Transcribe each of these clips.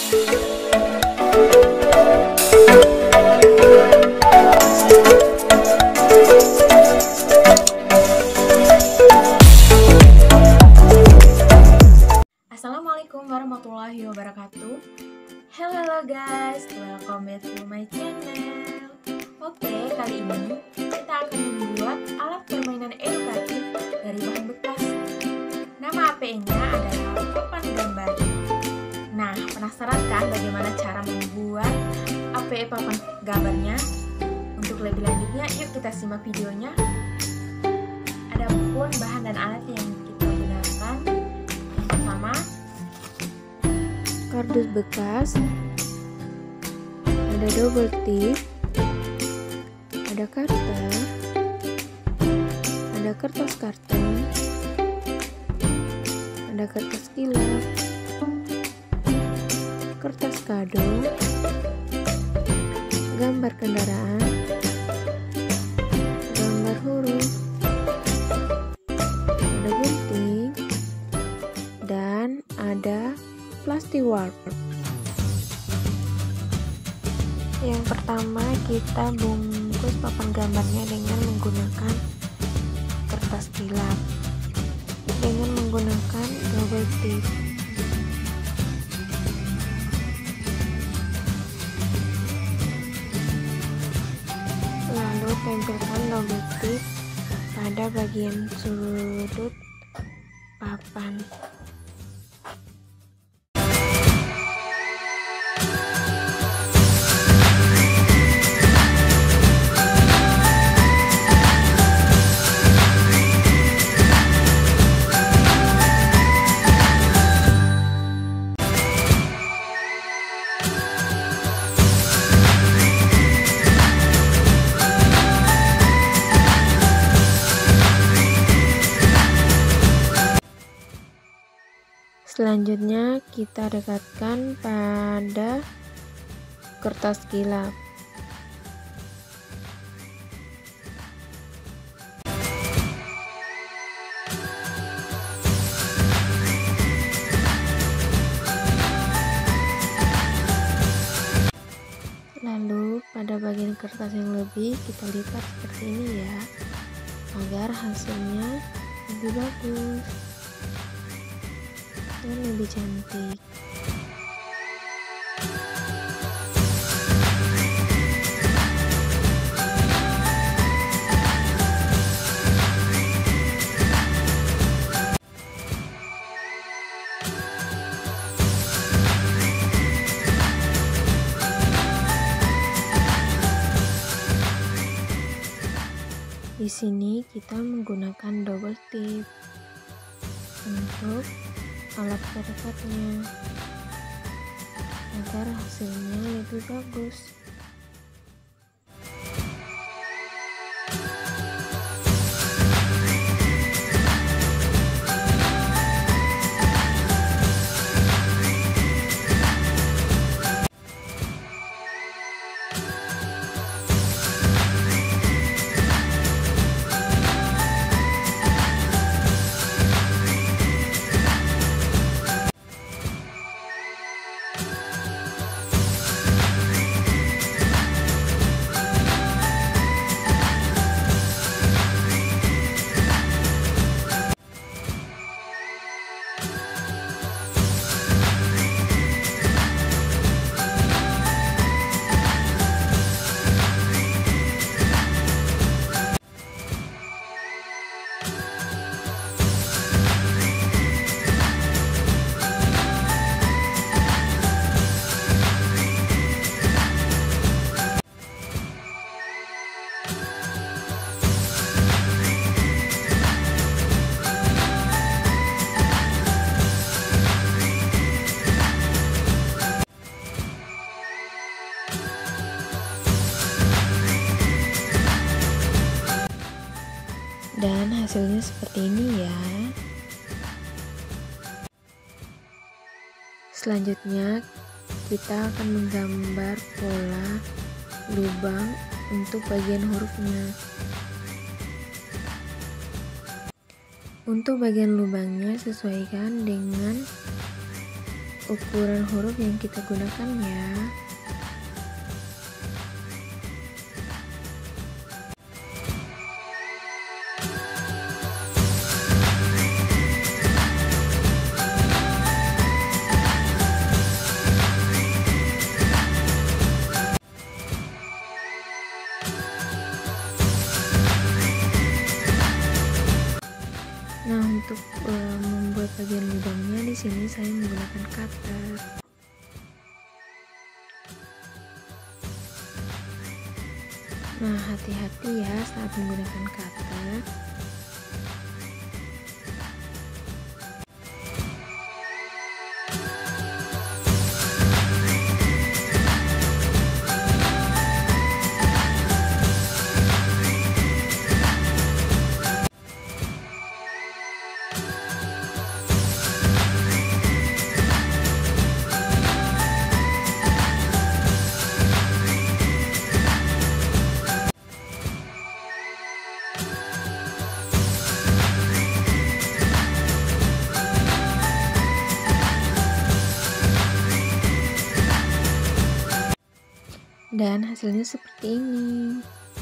Assalamualaikum warahmatullahi wabarakatuh. Hello guys, welcome back to my channel. Oke, kali ini kita akan membuat alat permainan edukatif dari bahan bekas. Nama APE-nya adalah papan gambar. Nah, penasaran kan bagaimana cara membuat APE papan gambarnya? Untuk lebih lanjutnya, yuk kita simak videonya. Adapun bahan dan alat yang kita gunakan, yang pertama kardus bekas, ada double tip, ada karta, ada kertas karton, ada kertas kilap, kertas kado, gambar kendaraan, gambar huruf, ada gunting, dan ada plastik warp. Yang pertama, kita bungkus papan gambarnya dengan menggunakan kertas kilap dengan menggunakan double tip. Lalu tempelkan double tip pada bagian sudut papan. Selanjutnya kita dekatkan pada kertas kilap. Lalu pada bagian kertas yang lebih kita lipat seperti ini ya, agar hasilnya lebih bagus dan lebih cantik. Di sini kita menggunakan double tip untuk alat perekatnya agar hasilnya lebih bagus. Dan hasilnya seperti ini ya. Selanjutnya kita akan menggambar pola lubang untuk bagian hurufnya. Untuk bagian lubangnya sesuaikan dengan ukuran huruf yang kita gunakan ya. Nah, untuk membuat bagian lubangnya di sini saya menggunakan cutter. Nah, hati-hati ya saat menggunakan cutter. Dan hasilnya seperti ini.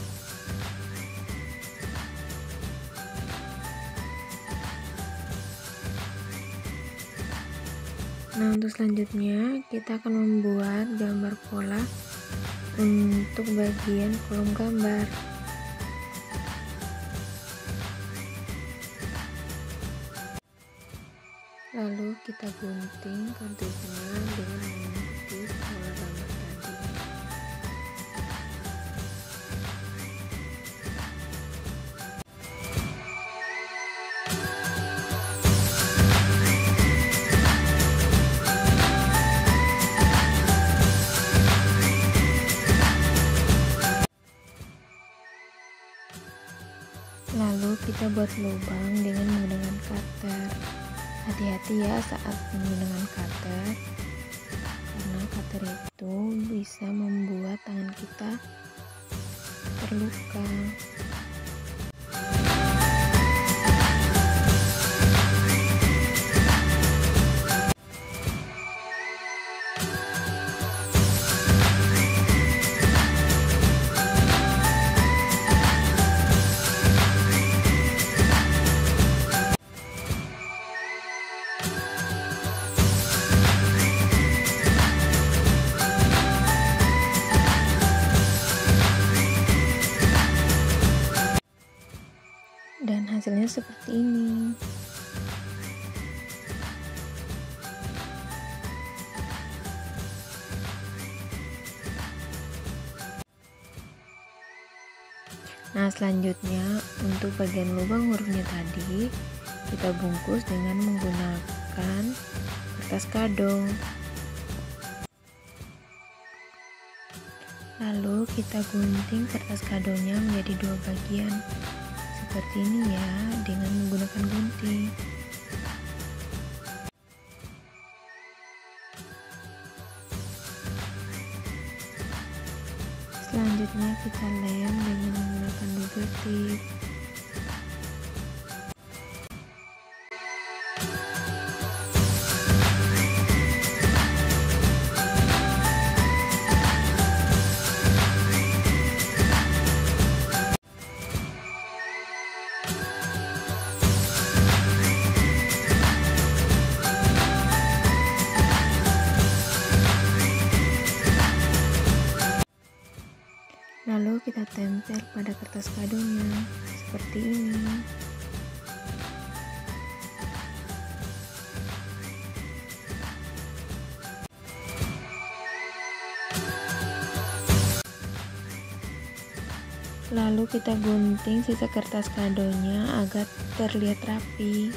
Nah, untuk selanjutnya kita akan membuat gambar pola untuk bagian kolom gambar. Lalu kita gunting kardusnya dengan mengikuti pola gambar tadi. Lalu kita buat lubang dengan menggunakan cutter. Hati-hati ya saat menggunakan cutter, karena cutter itu bisa membuat tangan kita terluka. Dan hasilnya seperti ini. Nah, selanjutnya untuk bagian lubang hurufnya tadi kita bungkus dengan menggunakan kertas kado. Lalu kita gunting kertas kadonya menjadi dua bagian seperti ini ya, dengan menggunakan gunting. Selanjutnya kita lem dengan menggunakan double tip. Lalu kita tempel pada kertas kadonya seperti ini. Lalu kita gunting sisa kertas kadonya agar terlihat rapi.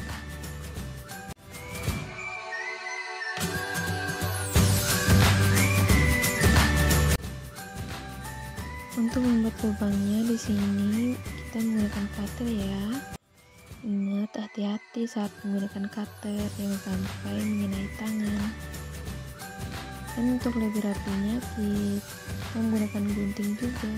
Untuk membuat lubangnya di sini kita menggunakan cutter ya. Ingat, hati-hati saat menggunakan cutter, jangan sampai mengenai tangan. Dan untuk lebih rapinya kita menggunakan gunting juga.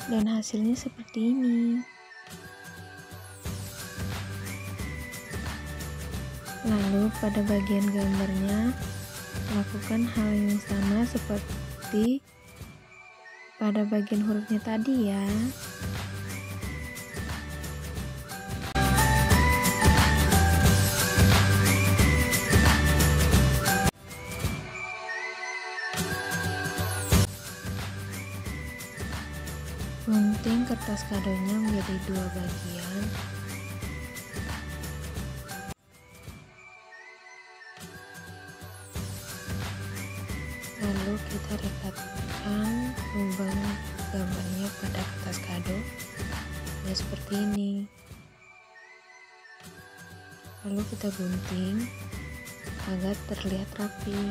Dan hasilnya seperti ini. Lalu pada bagian gambarnya, lakukan hal yang sama seperti pada bagian hurufnya tadi ya. Gunting kertas kadonya menjadi 2 bagian. Lalu kita rekatkan lubang gambarnya pada kertas kado ya, seperti ini. Lalu kita gunting agar terlihat rapi.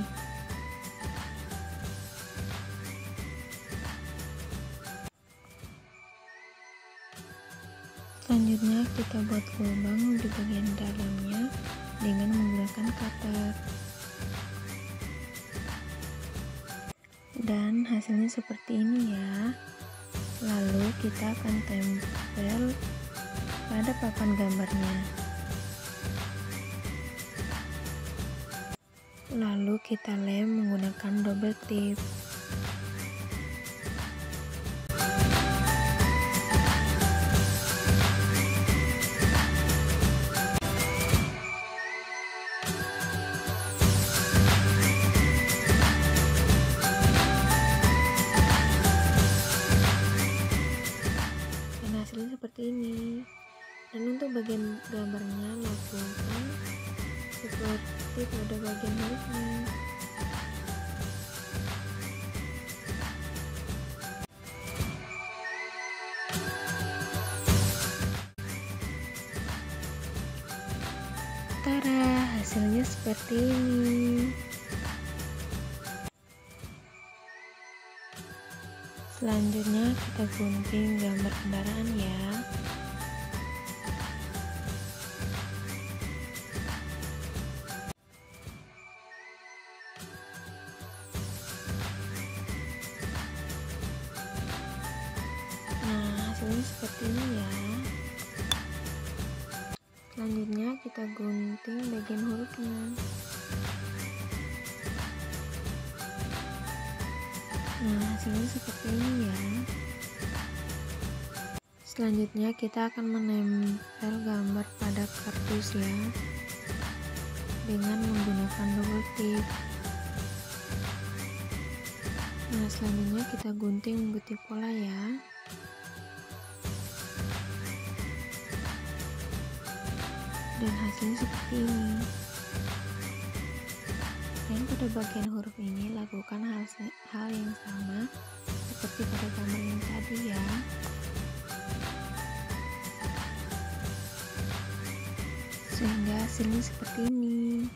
Selanjutnya kita buat lubang di bagian dalamnya dengan menggunakan cutter. Dan hasilnya seperti ini ya. Lalu kita akan tempel pada papan gambarnya. Lalu kita lem menggunakan double tip. Hasilnya seperti ini. Dan untuk bagian gambarnya lakukan seperti pada bagian hurufnya. Tara, hasilnya seperti ini. Selanjutnya kita gunting gambar kendaraan ya. Nah, hasilnya seperti ini ya. Selanjutnya kita gunting bagian hurufnya. Nah, hasilnya seperti ini ya. Selanjutnya kita akan menempel gambar pada kardus ya, dengan menggunakan double tip. Nah, selanjutnya kita gunting mengikuti pola ya. Dan hasilnya seperti ini. Dan pada bagian huruf ini lakukan hal yang sama seperti pada gambar yang tadi ya. Sehingga hasilnya seperti ini.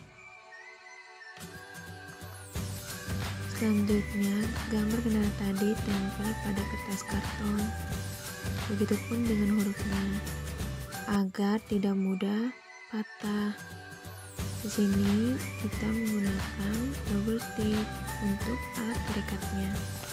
Selanjutnya gambar kendaraan tadi tempel pada kertas karton. Begitupun dengan hurufnya agar tidak mudah patah. Di sini kita menggunakan double tip untuk alat perikatnya.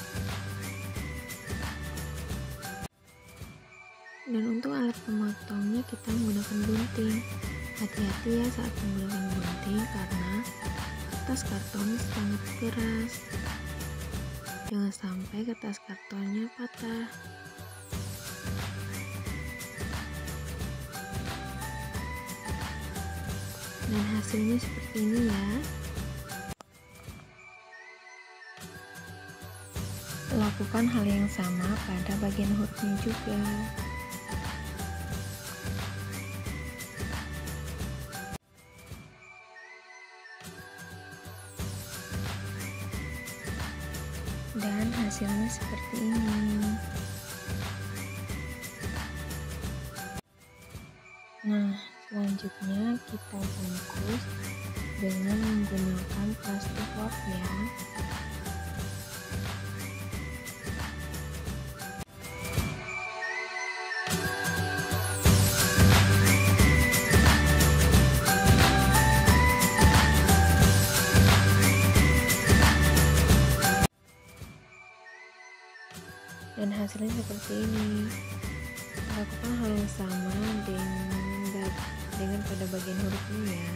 Dan untuk alat pemotongnya kita menggunakan gunting. Hati-hati ya saat menggunakan gunting karena kertas karton sangat keras. Jangan sampai kertas kartonnya patah. Dan hasilnya seperti ini ya. Lakukan hal yang sama pada bagian hurufnya juga. Dan hasilnya seperti ini. Nah, selanjutnya kita bungkus dengan menggunakan plastik wrap ya. Dan hasilnya seperti ini. Lakukan hal yang sama dengan pada bagian hurufnya ya.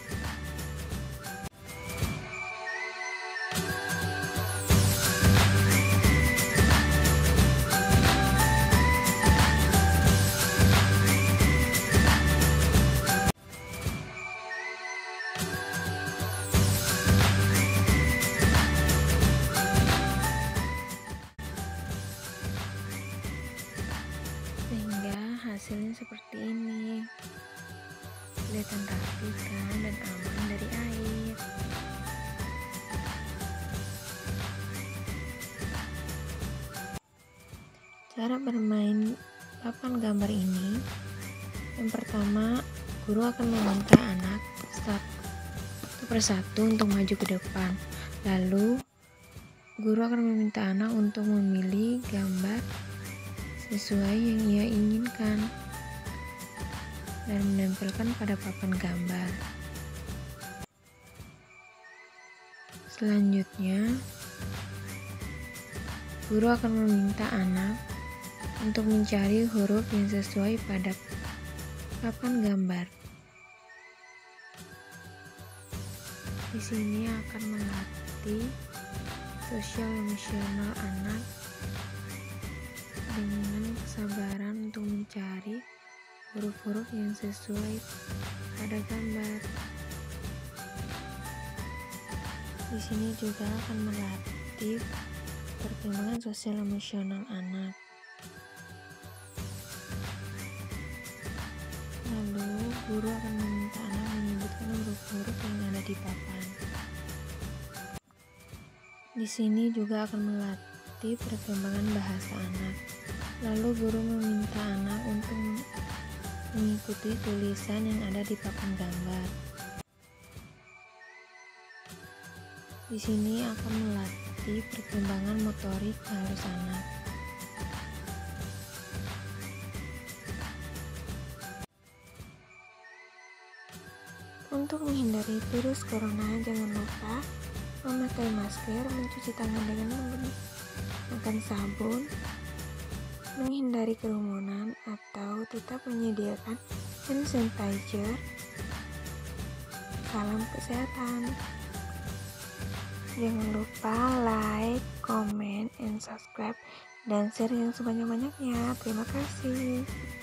Sehingga hasilnya seperti ini. Kelihatan rapi kan dan aman dari air. Cara bermain papan gambar ini, yang pertama, guru akan meminta anak satu persatu untuk maju ke depan. Lalu, guru akan meminta anak untuk memilih gambar sesuai yang ia inginkan dan menempelkan pada papan gambar. Selanjutnya, guru akan meminta anak untuk mencari huruf yang sesuai pada papan gambar. Di sini akan melatih sosial emosional anak dengan kesabaran untuk mencari huruf-huruf yang sesuai pada gambar. Di sini juga akan melatih perkembangan sosial emosional anak. Lalu, guru akan meminta anak menyebutkan huruf-huruf yang ada di papan. Di sini juga akan melatih perkembangan bahasa anak. Lalu, guru meminta anak untuk mengikuti tulisan yang ada di papan gambar. Di sini akan melatih perkembangan motorik halus anak. Untuk menghindari virus corona, jangan lupa memakai masker, mencuci tangan dengan menggunakan sabun, menghindari kerumunan, atau tetap menyediakan hand sanitizer. Salam kesehatan. Jangan lupa like, comment, and subscribe, dan share yang sebanyak-banyaknya. Terima kasih.